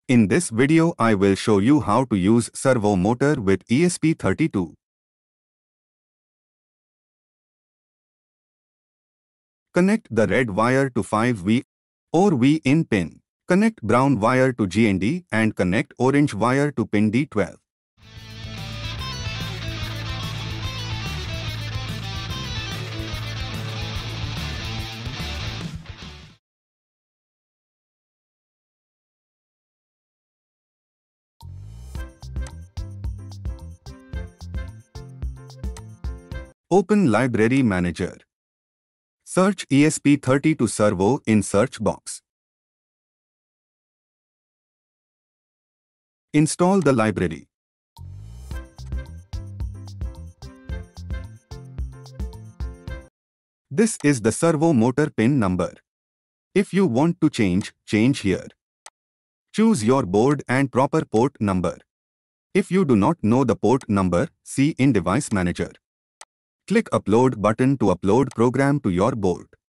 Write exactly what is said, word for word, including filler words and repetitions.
In this video I will show you how to use servo motor with E S P thirty-two. Connect the red wire to five V or V in pin. Connect brown wire to G and D and connect orange wire to pin D twelve. Open Library Manager. Search E S P thirty-two Servo in search box. Install the library. This is the servo motor pin number. If you want to change, change here. Choose your board and proper port number. If you do not know the port number, see in Device Manager. Click Upload button to upload program to your board.